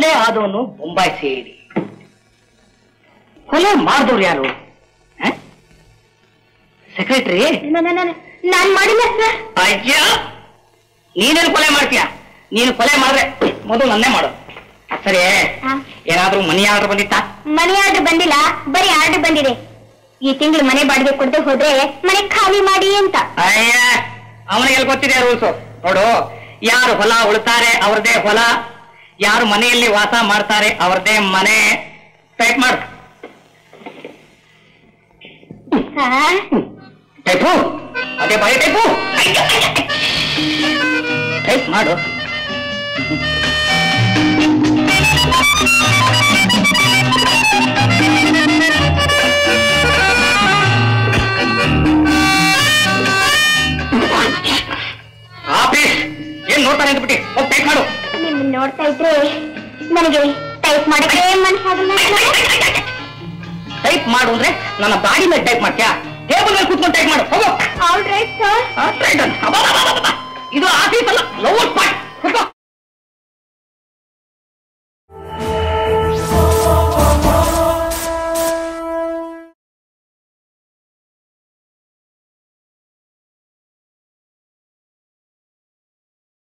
ಕೊಲೆ ಆದವನು ಬೊಂಬಾಯಿ ಸೇರಿ. ಕೊಲೆ ಮಾಡಿದವ್ರು ಯಾರು? ಸೆಕ್ರೆಟರಿ. ನಾನ್ ಮಾಡಿಲ್ಲ ಸರ್. ಅಯ್ಯ, ನೀನೇನು ಕೊಲೆ ಮಾಡ್ತೀಯ? ನೀನು ಕೊಲೆ ಮಾಡಿದ್ರೆ ಮೊದಲು ನನ್ನೇ ಮಾಡು. ಸರಿ, ಏನಾದ್ರೂ ಮನಿ ಆರ್ಡರ್ ಬಂದಿತ್ತಾ? ಮನಿ ಆರ್ಡರ್ ಬಂದಿಲ್ಲ, ಬರೀ ಆರ್ಡರ್ ಬಂದಿದೆ. ಈ ತಿಂಗಳು ಮನೆ ಬಾಡಿಗೆ ಕೊಡದೆ ಹೋದ್ರೆ ಮನೆ ಖಾಲಿ ಮಾಡಿ ಅಂತ. ಅಯ್ಯ, ಅವನಿಗೆ ಗೊತ್ತಿದೆ ರೂಲ್ಸು. ನೋಡು, ಯಾರು ಹೊಲ ಉಳ್ತಾರೆ ಅವ್ರದೇ ಹೊಲ, ಯಾರು ಮನೆಯಲ್ಲಿ ವಾಸ ಮಾಡ್ತಾರೆ ಅವ್ರದೇ ಮನೆ. ಟೈಪ್ ಮಾಡು. ಟೈಪು, ಅದೇ ಬಾಯಿ ಟೈಪು. ಟೈಪ್ ಮಾಡು. ಆಫೀಸ್ ಏನ್ ನೋಡ್ತಾನೆ ಅಂದ್ಬಿಟ್ಟು ಹೋಗಿ ಟೈಪ್ ಮಾಡು. ನಿಮ್ ನೋಡ್ತಾ ಇದ್ರೆ ನನಗೆ ಟೈಪ್ ಮಾಡಕ್ಕೆ ಮನಸ್ಸಾಗಲ್ಲ. ಟೈಪ್ ಮಾಡು ಅಂದ್ರೆ ನನ್ನ ಬಾಡಿ ಮೇಲೆ ಟೈಪ್ ಮಾಡ್ತೀಯಾ? ಟೇಬಲ್ ಮೇಲೆ ಕೂತ್ಕೊಂಡು ಟೈಪ್ ಮಾಡು. ಹೋಗೋ. All right sir. ಇದು ಆಫೀಸ್ ಅಲ್ಲ, ಲವರ್ ಪಾಯಿಂಟ್.